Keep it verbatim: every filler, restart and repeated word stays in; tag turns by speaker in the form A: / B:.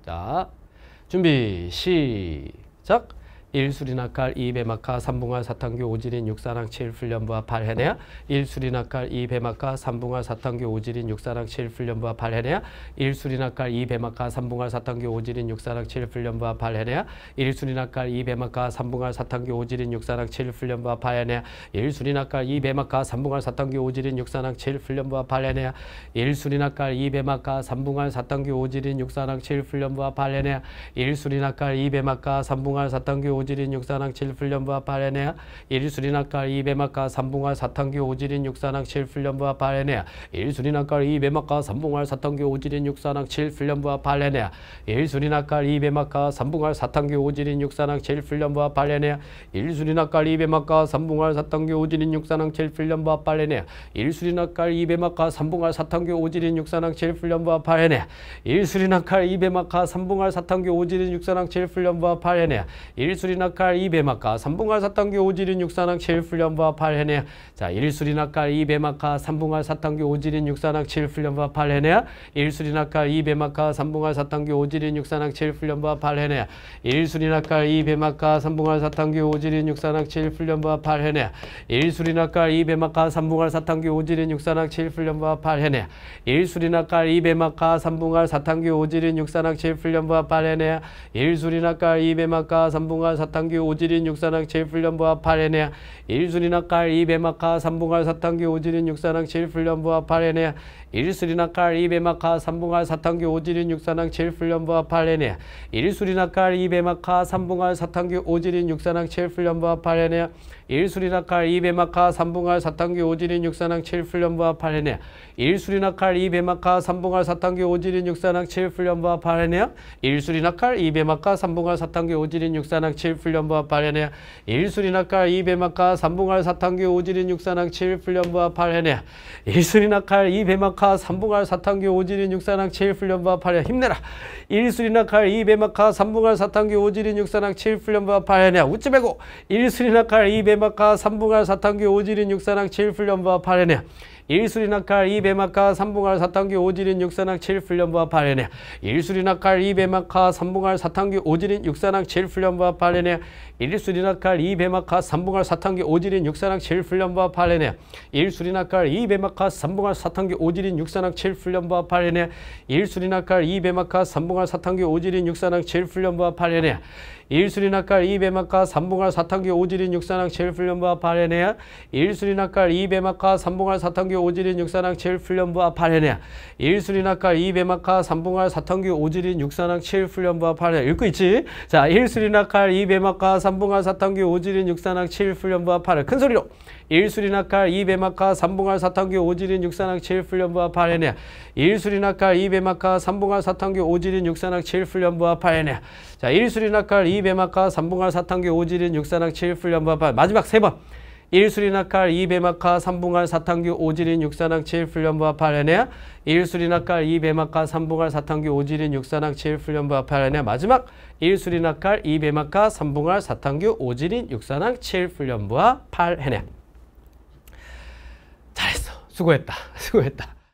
A: 자, 준비 시작. 일 수리낙할 이 배막하 삼 붕할 사탄교 오지린 육사랑 칠 훈련부와 팔 해내야. 일 수리낙할 이 배막하 삼 붕할 사탄교 오지린 육사랑 칠 훈련부와 팔 해내야. 일 수리낙할 이 배막하 삼 붕할 사탄교 오지린 육사랑 칠 훈련부와 팔 해내야. 일 수리낙할 이 배막하 삼 붕할 사탄교 오지린 육사랑 칠 훈련부와 팔 해내야. 일 수리낙할 이 배막하 삼 붕할 사탄교 오지린 육사랑 칠 훈련부와 팔 해내야. 일 수리낙할 이 배막하 삼 붕할 사탄교 오지린 육사랑 칠 훈련부와 팔 해내야. 일 수리낙할 이 배막하 삼 붕할 사탄교 오지린 육사랑 칠 훈련부와 팔 해내야. 일 수리낙할 이 배막하 삼 붕할 사탄교 오지린 육사랑 칠 훈련부와 팔 해내야. 일 수리낙할 이 배막하 삼 붕할 사탄교 오지린 육사랑 칠 훈련부와 팔 해내야. 일 수리낙할 이 배막하 삼 붕할 사탄교 오지린 육사랑 칠 훈련부와 팔 해내야. 일 수리낙할 이 배막하 삼 붕할 사탄교 오지린 육사랑 칠 훈련부와 팔 해내야. 일 수리낙할 이 배막하 삼 붕할 사탄교 오지린 육사랑 칠 훈련부와 팔 해내야. 일 수리낙할 이 배막하 삼 붕할 사탄교 오지린 육사랑 칠 훈련부와 팔 해내야. 일 수리낙할 이 배막하 삼 붕할 사탄교 오지린 육사랑 칠 훈련부와 팔 해내야. 자, 일 수리낙할 이 배막하 삼 붕할 사탄교 오지린 육사랑 칠 훈련부와 팔 해내야. 일 수리낙할 이 배막하 삼 붕할 사탄교 오지린 육사랑 칠 훈련부와 팔 해내야. 일 수리낙할 이 배막하 삼 붕할 사탄교 오지린 육사랑 칠 훈련부와 팔 해내야. 일 수리낙할 이 배막하 삼 붕할 사탄교 오지린 육사랑 칠 훈련부와 팔 해내야. 일 수리낙할 이 배막하 삼 붕할 사탄교 오지린 육사랑 칠 훈련부와 팔 해내야. 일 수리낙할 이 배막하 삼 붕할 사탄교 오지린 육사랑 칠 훈련부와 팔 해내야. 일 수리낙할 이 배막하 삼 붕할 사탄교 오지린 육사랑 칠 훈련부와 팔 해내야. 일 수리낙할 이 배막하 삼 붕할 사탄교 오지린 육사랑 칠 훈련부와 팔 해내야. 일 수리낙할 이 배막하 삼 붕할 사탄교 오지린 육사랑 칠 훈련부와 팔 해내야. 일 수리낙할 이 배막하 삼 붕할 사탄교 오지린 육사랑 칠 훈련부와 팔 해내야. 일 수리낙할 이 배막하 삼 붕할 사탄교 오지린 육사랑 칠 훈련부와 팔 해내야. 일 수리낙할 이 배막하 삼 붕할 사탄교 오지린 육사랑 칠 훈련부와 팔 해내야. 일 수리낙할 이 배막하 삼 붕할 사탄교 오지린 육사랑 칠 훈련부와 팔 해내야. 일 수리낙할 이 배막하 삼 붕할 사탄교 오지린 육사랑 칠 훈련부와 팔 해내야. 힘내라. 일 수리낙할 이 배막하 삼 붕할 사탄교 오지린 육사랑 칠 훈련부와 팔 해내야. 웃지 말고. 일 수리낙할 이 배막하 삼 붕할 사탄교 오지린 육사랑 칠 훈련부와 팔 해내야. 일 수리낙할 이 배막하 삼 붕할 사탄교 오지린 육사랑 칠 훈련부와 팔 해내야. 일 수리낙할 이 배막하 삼 붕할 사탄교 오지린 육사랑 칠 훈련부와 팔 해내야. 일 수리낙할 이 배막하 삼 붕할 사탄교 오지린 육사랑 칠 훈련부와 팔 해내야. 일 수리낙할 이 배막하 삼 붕할 사탄교 오지린 육사랑 칠 훈련부와 팔 해내야. 일 수리낙할 이 배막하 삼 붕할 사탄교 오지린 육사랑 칠 훈련부와 팔 해내야. 일 수리낙할 이 배막하 삼 붕할 사탄교 오지린 육사랑 칠 훈련부와 팔 해내야. 일 수리낙할 이 배막하 삼 붕할 사탄교 오지린 육사랑 칠 훈련부와 팔 해내야. 일 수리낙할 이 배막하 삼 붕할 사탄교 오지린 육사랑 칠 훈련부와 팔 해내야. 읽고 있지? 자, 일 수리낙할 이 배막하 삼 붕할 사탄교 오지린 육사랑 칠 훈련부와 팔 해내야. 큰 소리로. 일 수리낙할 이 배막하 삼 붕할 사탄교 오지린 육사랑 칠 훈련부와 팔 해내야. 일 수리낙할 이 배막하 삼 붕할 사탄교 오지린 육사랑 칠 훈련부와 팔 해내야. 자, 일 수리낙할 이 배막하 삼 붕할 사탄교 오지린 육사랑 칠 훈련부와 팔. 마지막 세 번. 일 수리낙할 이 배막하 삼 붕할 사탄교 오지린 육사랑 칠 훈련부와 팔 해내야. 일 수리낙할 이 배막하 삼 붕할 사탄교 오지린 육사랑 칠 훈련부와 팔 해내야. 마지막 일 수리낙할 이 배막하 삼 붕할 사탄교 오지린 육사랑 칠 훈련부와 팔 해내야. 잘했어. 수고했다. 수고했다.